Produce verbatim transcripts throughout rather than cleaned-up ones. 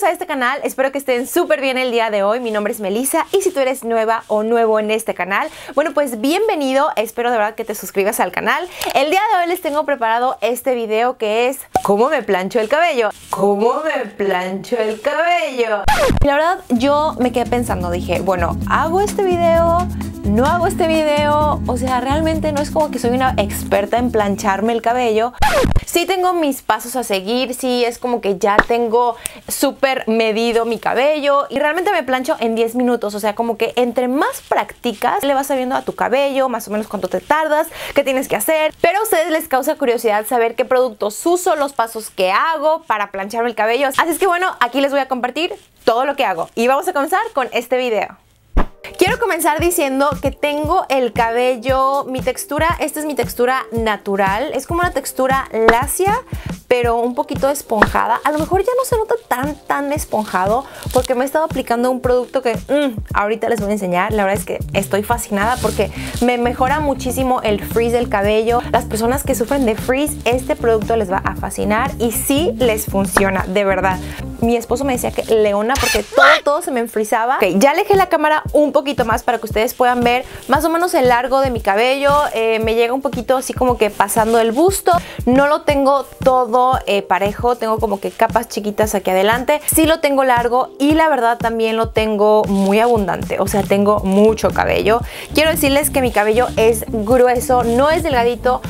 a este canal, espero que estén súper bien el día de hoy. Mi nombre es Melissa y si tú eres nueva o nuevo en este canal, bueno pues bienvenido, espero de verdad que te suscribas al canal. El día de hoy les tengo preparado este video que es ¿cómo me plancho el cabello? ¿Cómo me plancho el cabello? Y la verdad yo me quedé pensando, dije, bueno, ¿hago este video? ¿No hago este video? O sea, realmente no es como que soy una experta en plancharme el cabello. Sí tengo mis pasos a seguir, sí es como que ya tengo súper medido mi cabello y realmente me plancho en diez minutos, o sea, como que entre más practicas le vas sabiendo a tu cabello más o menos cuánto te tardas, qué tienes que hacer, pero a ustedes les causa curiosidad saber qué productos uso, los pasos que hago para plancharme el cabello, así es que bueno, aquí les voy a compartir todo lo que hago y vamos a comenzar con este video. Quiero comenzar diciendo que tengo el cabello, mi textura, esta es mi textura natural, es como una textura lacia, pero un poquito esponjada. A lo mejor ya no se nota tan, tan esponjado porque me he estado aplicando un producto que mmm, ahorita les voy a enseñar. La verdad es que estoy fascinada porque me mejora muchísimo el frizz del cabello. Las personas que sufren de frizz, este producto les va a fascinar y sí les funciona, de verdad. Mi esposo me decía que leona porque todo, todo se me enfrizaba. Ok, ya alejé la cámara un poquito más para que ustedes puedan ver más o menos el largo de mi cabello. Eh, me llega un poquito así como que pasando el busto. No lo tengo todo eh, parejo, tengo como que capas chiquitas aquí adelante. Sí lo tengo largo y la verdad también lo tengo muy abundante. O sea, tengo mucho cabello. Quiero decirles que mi cabello es grueso, no es delgadito,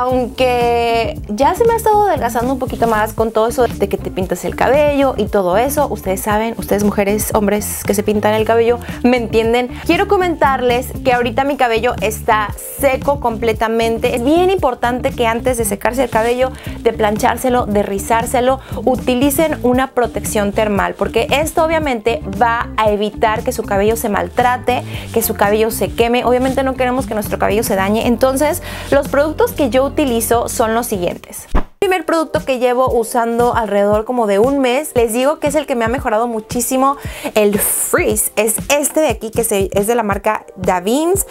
aunque ya se me ha estado adelgazando un poquito más con todo eso de que te pintas el cabello y todo eso. Ustedes saben, ustedes mujeres, hombres que se pintan el cabello, me entienden. Quiero comentarles que ahorita mi cabello está seco completamente. Es bien importante que antes de secarse el cabello, de planchárselo, de rizárselo, utilicen una protección termal, porque esto obviamente va a evitar que su cabello se maltrate, que su cabello se queme. Obviamente no queremos que nuestro cabello se dañe. Entonces, los productos que yo utilizo son los siguientes. El primer producto que llevo usando alrededor como de un mes, les digo que es el que me ha mejorado muchísimo el frizz, es este de aquí que se, es de la marca Davins,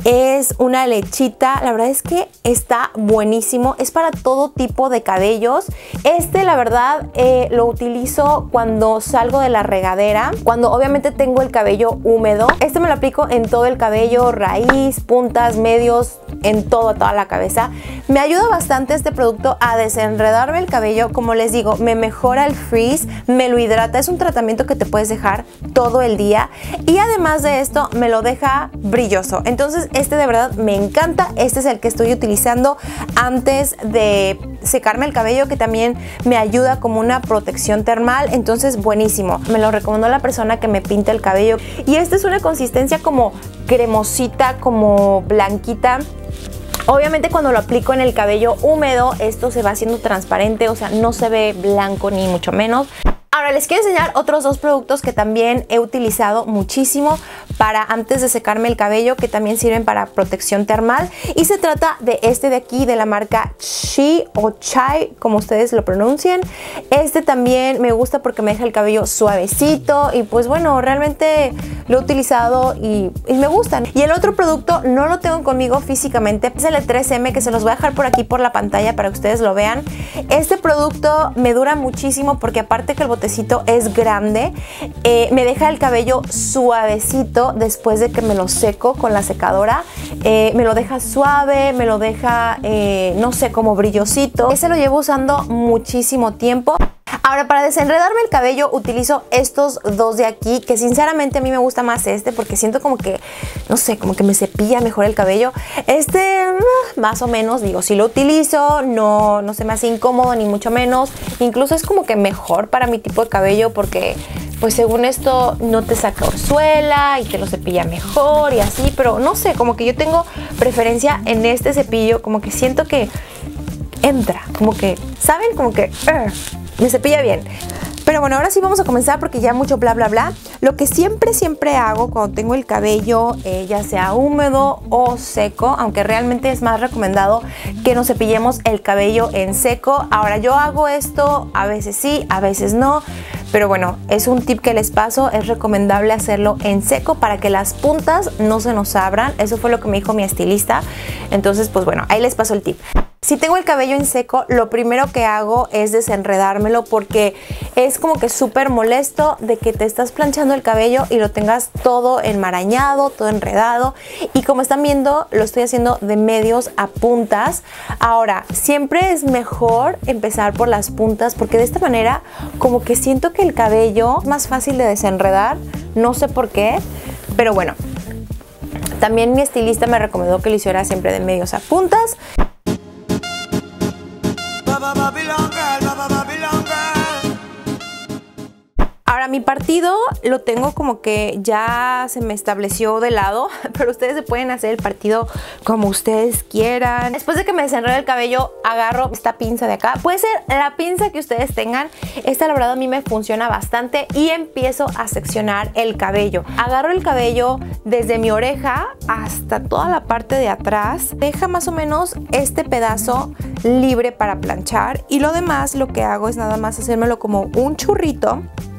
es una lechita, la verdad es que está buenísimo, es para todo tipo de cabellos. Este la verdad eh, lo utilizo cuando salgo de la regadera, cuando obviamente tengo el cabello húmedo. Este me lo aplico en todo el cabello, raíz, puntas, medios, en todo, toda la cabeza. Me ayuda bastante este producto a desenredarme el cabello, como les digo, me mejora el frizz, me lo hidrata, es un tratamiento que te puedes dejar todo el día y además de esto me lo deja brilloso. Entonces este de verdad me encanta, este es el que estoy utilizando antes de secarme el cabello, que también me ayuda como una protección termal, entonces buenísimo. Me lo recomendó la persona que me pinta el cabello y esta es una consistencia como cremosita, como blanquita. Obviamente cuando lo aplico en el cabello húmedo, esto se va haciendo transparente, o sea, no se ve blanco ni mucho menos. Ahora les quiero enseñar otros dos productos que también he utilizado muchísimo para antes de secarme el cabello, que también sirven para protección termal. Y se trata de este de aquí, de la marca Chi o Chai, como ustedes lo pronuncien. Este también me gusta porque me deja el cabello suavecito y pues bueno, realmente lo he utilizado y, y me gustan. Y el otro producto no lo tengo conmigo físicamente, es el tres eme, que se los voy a dejar por aquí por la pantalla para que ustedes lo vean. Este producto me dura muchísimo porque aparte que el botecito es grande, eh, me deja el cabello suavecito después de que me lo seco con la secadora. Eh, me lo deja suave, me lo deja, eh, no sé, como brillosito. Ese lo llevo usando muchísimo tiempo. Ahora, para desenredarme el cabello utilizo estos dos de aquí, que sinceramente a mí me gusta más este porque siento como que, no sé, como que me cepilla mejor el cabello. Este, más o menos, digo, si lo utilizo, no, no se me hace incómodo ni mucho menos. Incluso es como que mejor para mi tipo de cabello porque, pues según esto, no te saca orzuela y te lo cepilla mejor y así. Pero no sé, como que yo tengo preferencia en este cepillo, como que siento que entra, como que, ¿saben? Como que uh, me cepilla bien. Pero bueno, ahora sí vamos a comenzar porque ya mucho bla bla bla. Lo que siempre siempre hago cuando tengo el cabello eh, ya sea húmedo o seco, aunque realmente es más recomendado que nos cepillemos el cabello en seco. Ahora yo hago esto a veces sí, a veces no, pero bueno, es un tip que les paso. Es recomendable hacerlo en seco para que las puntas no se nos abran. Eso fue lo que me dijo mi estilista. Entonces pues bueno, ahí les paso el tip. Si tengo el cabello en seco, lo primero que hago es desenredármelo porque es como que súper molesto de que te estás planchando el cabello y lo tengas todo enmarañado, todo enredado. Y como están viendo, lo estoy haciendo de medios a puntas. Ahora, siempre es mejor empezar por las puntas porque de esta manera como que siento que el cabello es más fácil de desenredar. No sé por qué, pero bueno. También mi estilista me recomendó que lo hiciera siempre de medios a puntas. Ahora mi partido lo tengo como que ya se me estableció de lado, pero ustedes se pueden hacer el partido como ustedes quieran. Después de que me desenredo el cabello, agarro esta pinza de acá. Puede ser la pinza que ustedes tengan. Esta la verdad a mí me funciona bastante y empiezo a seccionar el cabello. Agarro el cabello desde mi oreja hasta toda la parte de atrás. Deja más o menos este pedazo libre para planchar y lo demás lo que hago es nada más hacérmelo como un churrito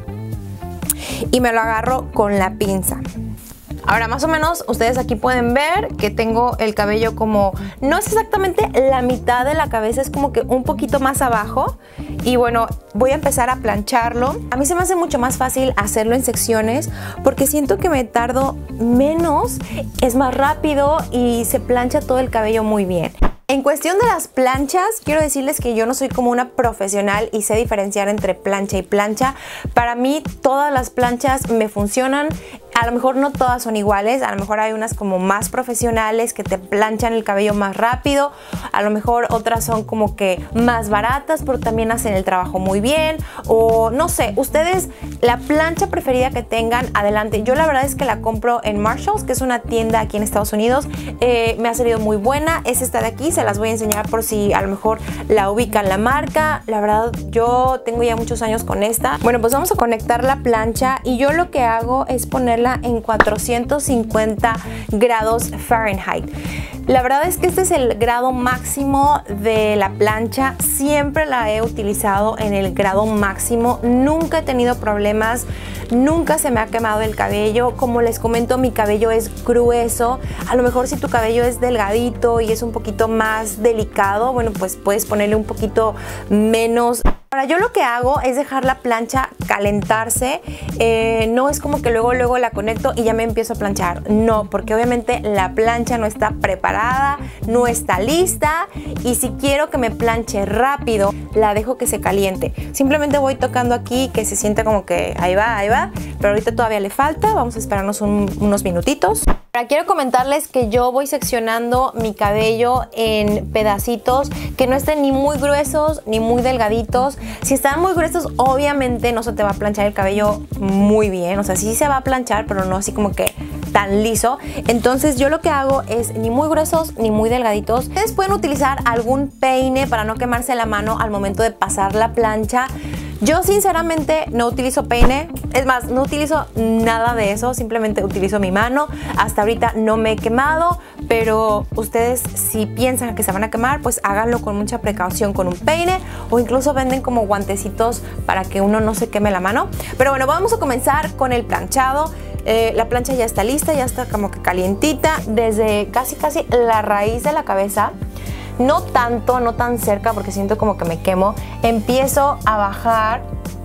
y me lo agarro con la pinza. Ahora más o menos ustedes aquí pueden ver que tengo el cabello como, no es exactamente la mitad de la cabeza, es como que un poquito más abajo. Y bueno, voy a empezar a plancharlo. A mí se me hace mucho más fácil hacerlo en secciones porque siento que me tardo menos, es más rápido y se plancha todo el cabello muy bien. En cuestión de las planchas, quiero decirles que yo no soy como una profesional y sé diferenciar entre plancha y plancha. Para mí todas las planchas me funcionan. A lo mejor no todas son iguales, a lo mejor hay unas como más profesionales que te planchan el cabello más rápido, a lo mejor otras son como que más baratas pero también hacen el trabajo muy bien, o no sé, ustedes la plancha preferida que tengan, adelante. Yo la verdad es que la compro en Marshalls, que es una tienda aquí en Estados Unidos, eh, me ha salido muy buena, es esta de aquí, se las voy a enseñar por si a lo mejor la ubican la marca. La verdad yo tengo ya muchos años con esta. Bueno, pues vamos a conectar la plancha y yo lo que hago es ponerla en cuatrocientos cincuenta grados Fahrenheit. La verdad es que este es el grado máximo de la plancha. Siempre la he utilizado en el grado máximo. Nunca he tenido problemas. Nunca se me ha quemado el cabello. Como les comento, mi cabello es grueso. A lo mejor si tu cabello es delgadito y es un poquito más delicado, bueno, pues puedes ponerle un poquito menos. Ahora yo lo que hago es dejar la plancha calentarse, eh, no es como que luego luego la conecto y ya me empiezo a planchar, no, porque obviamente la plancha no está preparada, no está lista y si quiero que me planche rápido, la dejo que se caliente. Simplemente voy tocando aquí que se sienta como que ahí va, ahí va, pero ahorita todavía le falta, vamos a esperarnos un, unos minutitos. Ahora quiero comentarles que yo voy seccionando mi cabello en pedacitos que no estén ni muy gruesos ni muy delgaditos. Si están muy gruesos, obviamente no se te va a planchar el cabello muy bien. O sea, sí se va a planchar, pero no así como que tan liso. Entonces yo lo que hago es ni muy gruesos ni muy delgaditos. Ustedes pueden utilizar algún peine para no quemarse la mano al momento de pasar la plancha. Yo sinceramente no utilizo peine, es más, no utilizo nada de eso, simplemente utilizo mi mano. Hasta ahorita no me he quemado, pero ustedes si piensan que se van a quemar, pues háganlo con mucha precaución con un peine o incluso venden como guantecitos para que uno no se queme la mano. Pero bueno, vamos a comenzar con el planchado. Eh, la plancha ya está lista, ya está como que calientita desde casi casi la raíz de la cabeza. No tanto, no tan cerca porque siento como que me quemo. Empiezo a bajar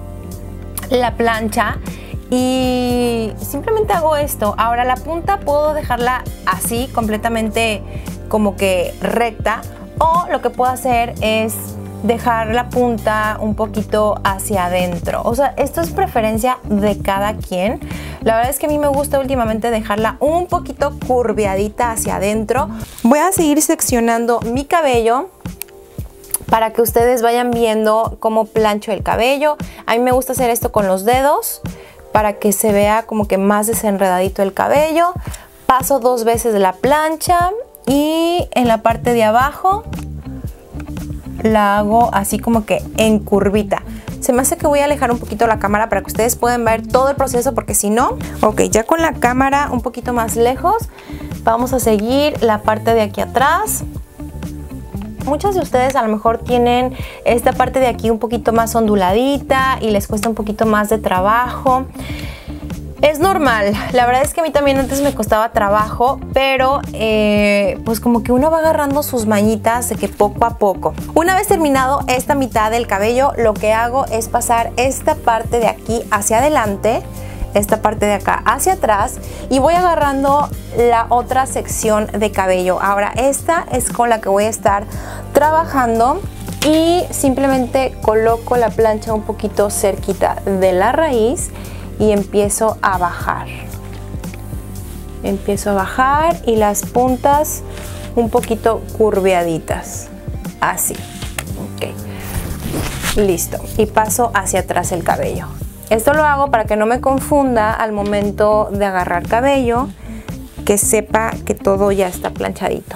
la plancha y simplemente hago esto. Ahora la punta puedo dejarla así, completamente como que recta, o lo que puedo hacer es dejar la punta un poquito hacia adentro. O sea, esto es preferencia de cada quien. La verdad es que a mí me gusta últimamente dejarla un poquito curveadita hacia adentro. Voy a seguir seccionando mi cabello para que ustedes vayan viendo cómo plancho el cabello. A mí me gusta hacer esto con los dedos para que se vea como que más desenredadito el cabello. Paso dos veces la plancha y en la parte de abajo la hago así como que en curvita. Se me hace que voy a alejar un poquito la cámara para que ustedes puedan ver todo el proceso, porque si no, ok, ya con la cámara un poquito más lejos, vamos a seguir la parte de aquí atrás. Muchos de ustedes a lo mejor tienen esta parte de aquí un poquito más onduladita y les cuesta un poquito más de trabajo. Es normal, la verdad es que a mí también antes me costaba trabajo, pero eh, pues como que uno va agarrando sus mañitas de que poco a poco. Una vez terminado esta mitad del cabello, lo que hago es pasar esta parte de aquí hacia adelante, esta parte de acá hacia atrás y voy agarrando la otra sección de cabello. Ahora esta es con la que voy a estar trabajando y simplemente coloco la plancha un poquito cerquita de la raíz y empiezo a bajar. Empiezo a bajar y las puntas un poquito curveaditas. Así. Ok. Listo. Y paso hacia atrás el cabello. Esto lo hago para que no me confunda al momento de agarrar cabello, que sepa que todo ya está planchadito.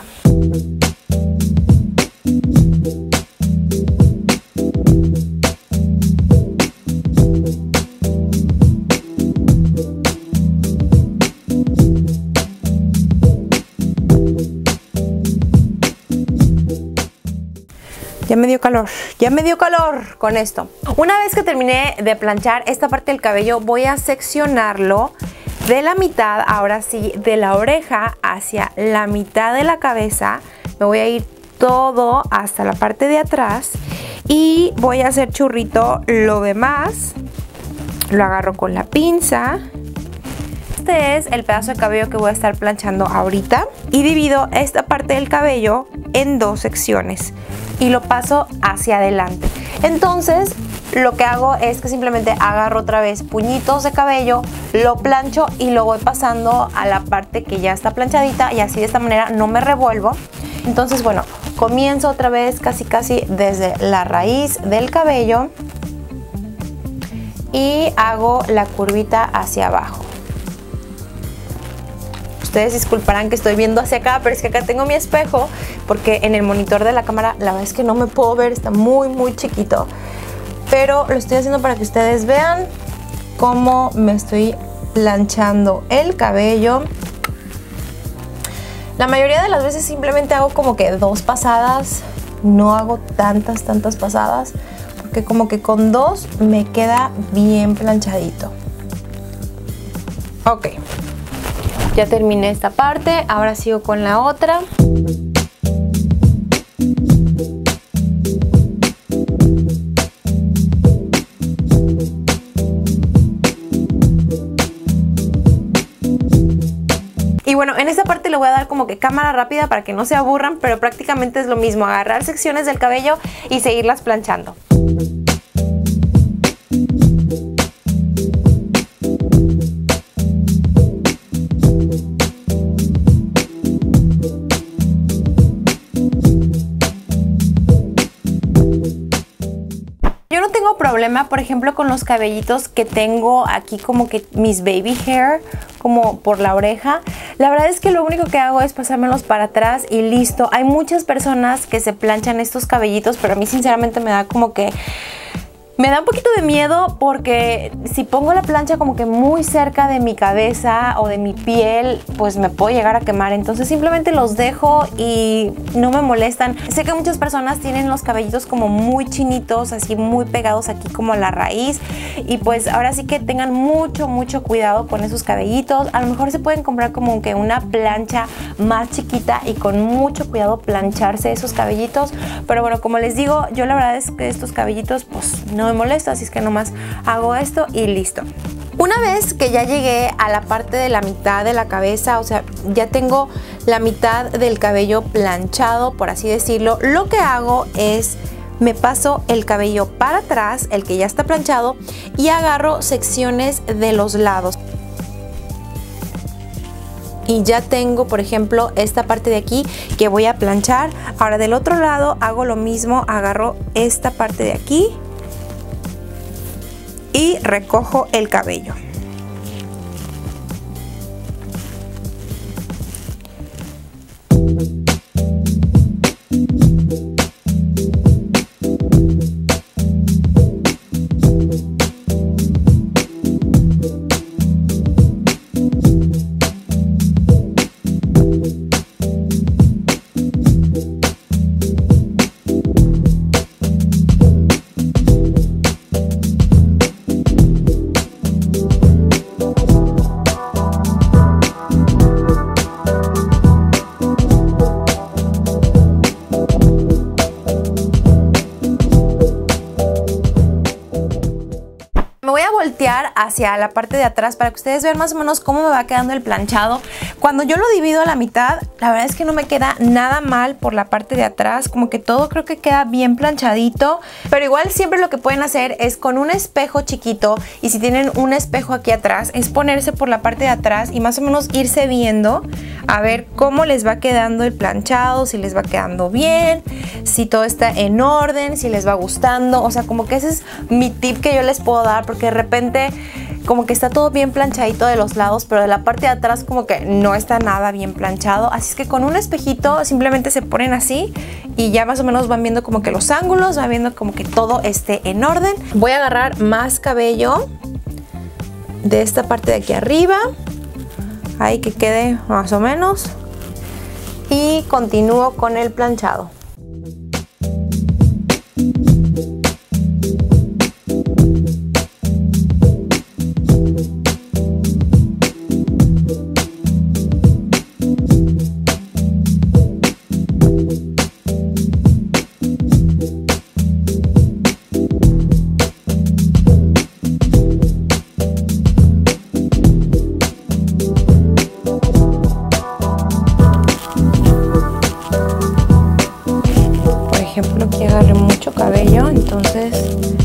Ya me dio calor, ya me dio calor con esto. Una vez que terminé de planchar esta parte del cabello, voy a seccionarlo de la mitad, ahora sí, de la oreja hacia la mitad de la cabeza. Me voy a ir todo hasta la parte de atrás y voy a hacer churrito lo demás. Lo agarro con la pinza. Este es el pedazo de cabello que voy a estar planchando ahorita y divido esta parte del cabello en dos secciones y lo paso hacia adelante. Entonces lo que hago es que simplemente agarro otra vez puñitos de cabello, lo plancho y lo voy pasando a la parte que ya está planchadita y así de esta manera no me revuelvo. Entonces bueno, comienzo otra vez casi casi desde la raíz del cabello y hago la curvita hacia abajo. Ustedes disculparán que estoy viendo hacia acá, pero es que acá tengo mi espejo porque en el monitor de la cámara la verdad es que no me puedo ver, está muy muy chiquito. Pero lo estoy haciendo para que ustedes vean cómo me estoy planchando el cabello. La mayoría de las veces simplemente hago como que dos pasadas, no hago tantas tantas pasadas porque como que con dos me queda bien planchadito. Ok. Ya terminé esta parte, ahora sigo con la otra. Y bueno, en esta parte le voy a dar como que cámara rápida para que no se aburran, pero prácticamente es lo mismo, agarrar secciones del cabello y seguirlas planchando. Problema, por ejemplo, con los cabellitos que tengo aquí como que mis baby hair, como por la oreja. La verdad es que lo único que hago es pasármelos para atrás y listo. Hay muchas personas que se planchan estos cabellitos, pero a mí sinceramente me da como que... Me da un poquito de miedo porque si pongo la plancha como que muy cerca de mi cabeza o de mi piel, pues me puedo llegar a quemar. Entonces simplemente los dejo y no me molestan. Sé que muchas personas tienen los cabellitos como muy chinitos, así muy pegados aquí como a la raíz. Y pues ahora sí que tengan mucho, mucho cuidado con esos cabellitos. A lo mejor se pueden comprar como que una plancha más chiquita y con mucho cuidado plancharse esos cabellitos. Pero bueno, como les digo, yo la verdad es que estos cabellitos pues no me molesta, así es que nomás hago esto y listo. Una vez que ya llegué a la parte de la mitad de la cabeza, o sea, ya tengo la mitad del cabello planchado, por así decirlo, lo que hago es me paso el cabello para atrás, el que ya está planchado, y agarro secciones de los lados. Y ya tengo, por ejemplo, esta parte de aquí que voy a planchar. Ahora del otro lado hago lo mismo, agarro esta parte de aquí y recojo el cabello. voltear hacia la parte de atrás para que ustedes vean más o menos cómo me va quedando el planchado. Cuando yo lo divido a la mitad, la verdad es que no me queda nada mal por la parte de atrás, como que todo creo que queda bien planchadito. Pero igual siempre lo que pueden hacer es con un espejo chiquito, y si tienen un espejo aquí atrás, es ponerse por la parte de atrás y más o menos irse viendo a ver cómo les va quedando el planchado, si les va quedando bien, si todo está en orden, si les va gustando. O sea, como que ese es mi tip que yo les puedo dar, porque de repente como que está todo bien planchadito de los lados, pero de la parte de atrás como que no está nada bien planchado. Así es que con un espejito simplemente se ponen así y ya más o menos van viendo como que los ángulos, van viendo como que todo esté en orden. Voy a agarrar más cabello de esta parte de aquí arriba, ahí que quede más o menos, y continúo con el planchado. Ejemplo, que agarré mucho cabello, entonces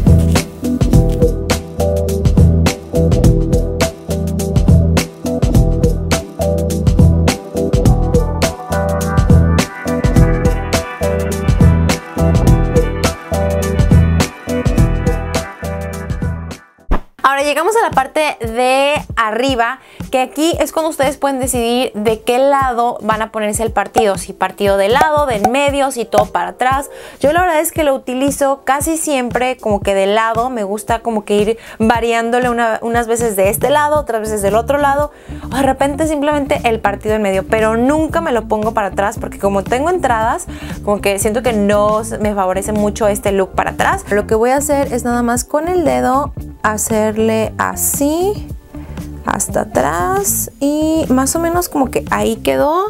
ahora llegamos a la parte de arriba, que aquí es cuando ustedes pueden decidir de qué lado van a ponerse el partido, si partido de lado, de en medio, si todo para atrás. Yo la verdad es que lo utilizo casi siempre como que de lado, me gusta como que ir variándole una, unas veces de este lado, otras veces del otro lado, o de repente simplemente el partido en medio, pero nunca me lo pongo para atrás porque como tengo entradas, como que siento que no me favorece mucho este look para atrás. Lo que voy a hacer es nada más con el dedo hacerle así hasta atrás y más o menos como que ahí quedó.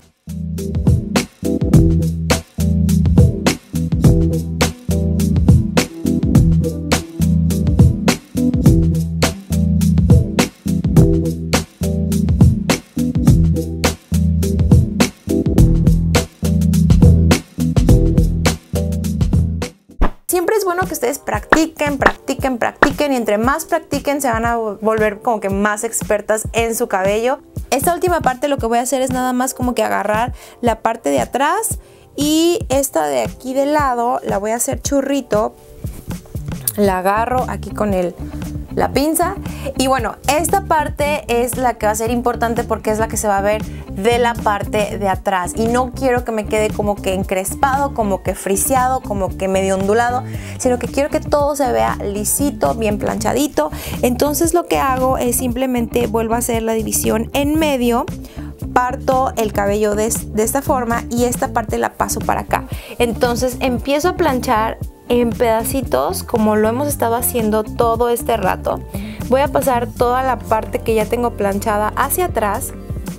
Siempre es bueno que ustedes practiquen, practiquen, practiquen y entre más practiquen se van a volver como que más expertas en su cabello. Esta última parte lo que voy a hacer es nada más como que agarrar la parte de atrás y esta de aquí del lado la voy a hacer churrito. La agarro aquí con el, la pinza y bueno, esta parte es la que va a ser importante porque es la que se va a ver de la parte de atrás y no quiero que me quede como que encrespado, como que friseado, como que medio ondulado, sino que quiero que todo se vea lisito, bien planchadito. Entonces lo que hago es simplemente vuelvo a hacer la división en medio, parto el cabello de, de esta forma y esta parte la paso para acá. Entonces empiezo a planchar en pedacitos como lo hemos estado haciendo todo este rato. Voy a pasar toda la parte que ya tengo planchada hacia atrás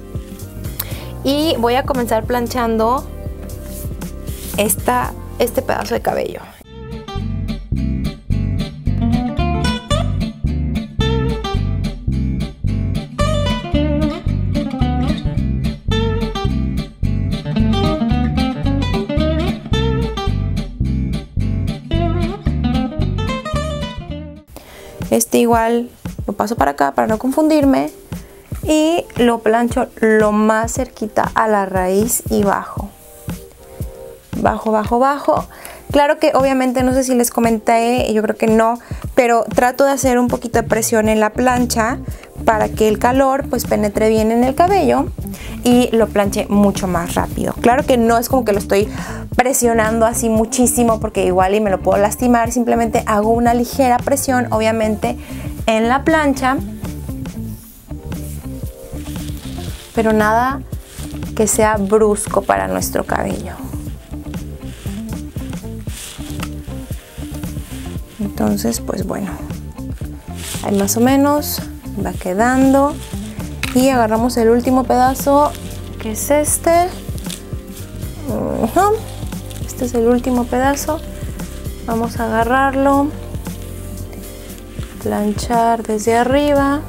y voy a comenzar planchando esta, este pedazo de cabello. Este igual lo paso para acá para no confundirme y lo plancho lo más cerquita a la raíz y bajo. Bajo, bajo, bajo. Claro que obviamente no sé si les comenté, yo creo que no, pero trato de hacer un poquito de presión en la plancha para que el calor pues penetre bien en el cabello y lo planche mucho más rápido. Claro que no es como que lo estoy presionando así muchísimo porque igual y me lo puedo lastimar, simplemente hago una ligera presión obviamente en la plancha, pero nada que sea brusco para nuestro cabello. Entonces pues bueno, ahí más o menos va quedando y agarramos el último pedazo que es este. Uh-huh. Este es el último pedazo, vamos a agarrarlo planchar desde arriba.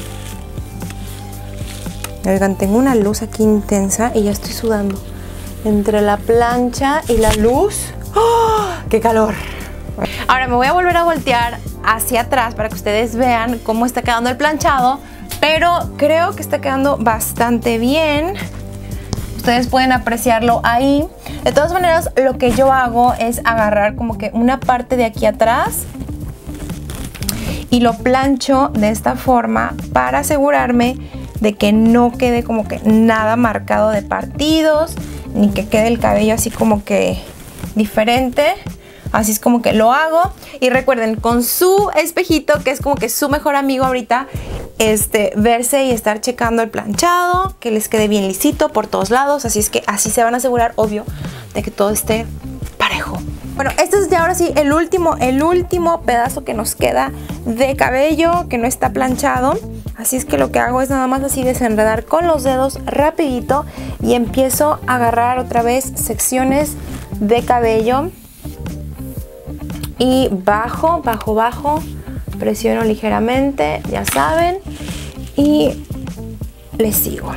Oigan, tengo una luz aquí intensa y ya estoy sudando. Entre la plancha y la luz. ¡Oh! ¡Qué calor! Ahora me voy a volver a voltear hacia atrás para que ustedes vean cómo está quedando el planchado. Pero creo que está quedando bastante bien. Ustedes pueden apreciarlo ahí. De todas maneras, lo que yo hago es agarrar como que una parte de aquí atrás y lo plancho de esta forma para asegurarme de que no quede como que nada marcado de partidos, ni que quede el cabello así como que diferente. Así es como que lo hago. Y recuerden, con su espejito, que es como que su mejor amigo ahorita, este, verse y estar checando el planchado, que les quede bien lisito por todos lados. Así es que así se van a asegurar, obvio, de que todo esté parejo. Bueno, este es ya ahora sí el último, el último pedazo que nos queda de cabello que no está planchado. Así es que lo que hago es nada más así desenredar con los dedos rapidito y empiezo a agarrar otra vez secciones de cabello y bajo, bajo, bajo, presiono ligeramente, ya saben, y le sigo.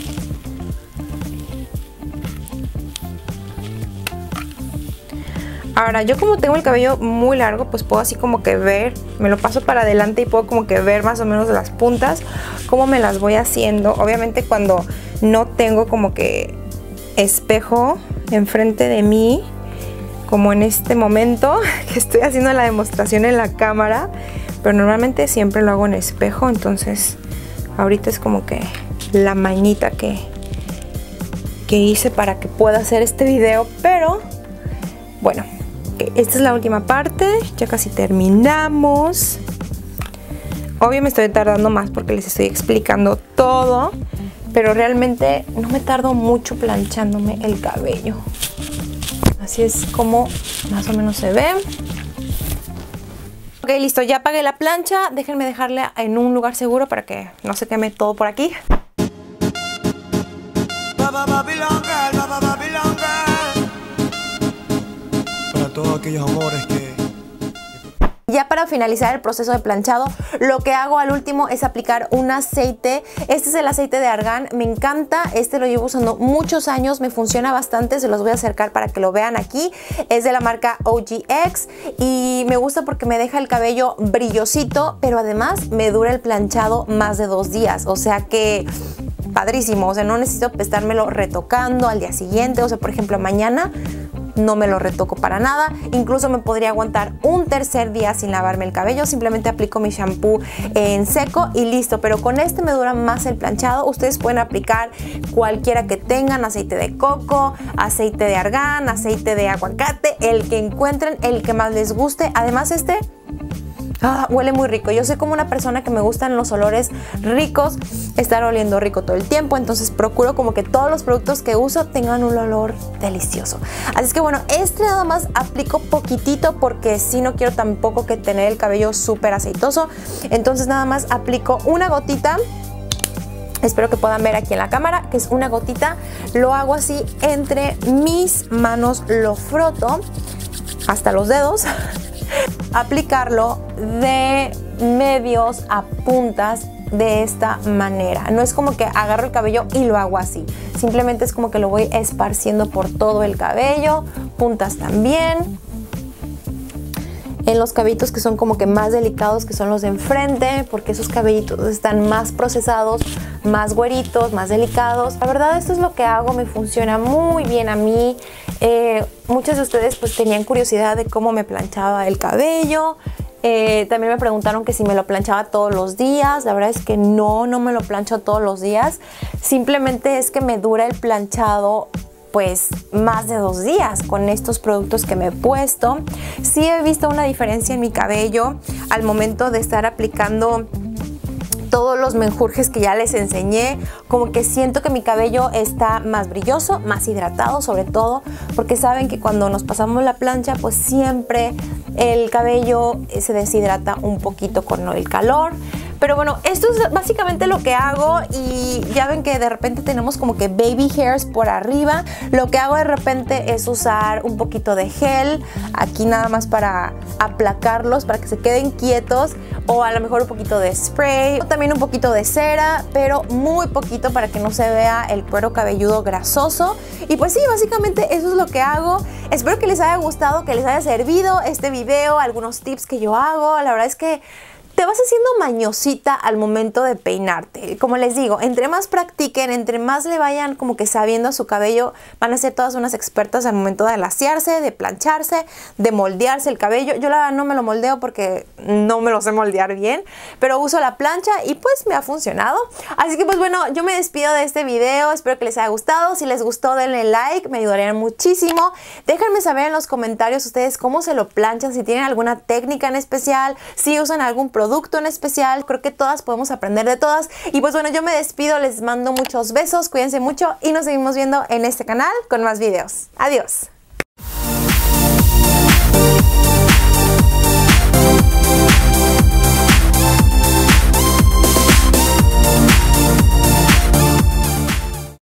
Ahora, yo como tengo el cabello muy largo, pues puedo así como que ver, me lo paso para adelante y puedo como que ver más o menos las puntas, cómo me las voy haciendo. Obviamente cuando no tengo como que espejo enfrente de mí, como en este momento que estoy haciendo la demostración en la cámara, pero normalmente siempre lo hago en espejo, entonces ahorita es como que la mañita que, que hice para que pueda hacer este video, pero bueno. Esta es la última parte, ya casi terminamos. Obvio me estoy tardando más porque les estoy explicando todo, pero realmente no me tardo mucho planchándome el cabello. Así es como más o menos se ve. Ok, listo, ya apagué la plancha. Déjenme dejarla en un lugar seguro para que no se queme todo por aquí. Todos aquellos amores que... Ya para finalizar el proceso de planchado, lo que hago al último es aplicar un aceite. Este es el aceite de argán, me encanta, este lo llevo usando muchos años, me funciona bastante, se los voy a acercar para que lo vean aquí. Es de la marca O G X y me gusta porque me deja el cabello brillosito, pero además me dura el planchado más de dos días, o sea que... padrísimo, o sea, no necesito estármelo retocando al día siguiente, o sea, por ejemplo, mañana no me lo retoco para nada, incluso me podría aguantar un tercer día sin lavarme el cabello, simplemente aplico mi shampoo en seco y listo, pero con este me dura más el planchado. Ustedes pueden aplicar cualquiera que tengan, aceite de coco, aceite de argán, aceite de aguacate, el que encuentren, el que más les guste. Además este... Ah, huele muy rico. Yo soy como una persona que me gustan los olores ricos, estar oliendo rico todo el tiempo, entonces procuro como que todos los productos que uso tengan un olor delicioso. Así es que bueno, este nada más aplico poquitito porque si no quiero tampoco que tener el cabello súper aceitoso, entonces nada más aplico una gotita. Espero que puedan ver aquí en la cámara que es una gotita, lo hago así entre mis manos, lo froto hasta los dedos. Aplicarlo de medios a puntas de esta manera. No es como que agarro el cabello y lo hago así. Simplemente es como que lo voy esparciendo por todo el cabello, puntas también. En los cabellitos que son como que más delicados, que son los de enfrente, porque esos cabellitos están más procesados, más güeritos, más delicados. La verdad, esto es lo que hago, me funciona muy bien a mí. Eh, muchos de ustedes pues tenían curiosidad de cómo me planchaba el cabello. Eh, también me preguntaron que si me lo planchaba todos los días. La verdad es que no, no me lo plancho todos los días. Simplemente es que me dura el planchado pues más de dos días con estos productos que me he puesto. Sí he visto una diferencia en mi cabello al momento de estar aplicando todos los menjurjes que ya les enseñé, como que siento que mi cabello está más brilloso, más hidratado sobre todo, porque saben que cuando nos pasamos la plancha pues siempre el cabello se deshidrata un poquito con el calor, Pero bueno, esto es básicamente lo que hago y ya ven que de repente tenemos como que baby hairs por arriba. Lo que hago de repente es usar un poquito de gel aquí nada más para aplacarlos, para que se queden quietos, o a lo mejor un poquito de spray, o también un poquito de cera, pero muy poquito para que no se vea el cuero cabelludo grasoso. Y pues sí, básicamente eso es lo que hago. Espero que les haya gustado, que les haya servido este video, algunos tips que yo hago. La verdad es que te vas haciendo mañosita al momento de peinarte. Como les digo, entre más practiquen, entre más le vayan como que sabiendo a su cabello, van a ser todas unas expertas al momento de laciarse, de plancharse, de moldearse el cabello. Yo la verdad no me lo moldeo porque no me lo sé moldear bien, pero uso la plancha y pues me ha funcionado. Así que pues bueno, yo me despido de este video. Espero que les haya gustado. Si les gustó, denle like, me ayudarían muchísimo. Déjenme saber en los comentarios ustedes cómo se lo planchan, si tienen alguna técnica en especial, si usan algún producto producto en especial. Creo que todas podemos aprender de todas. Y pues bueno, yo me despido, les mando muchos besos, cuídense mucho y nos seguimos viendo en este canal con más videos. Adiós.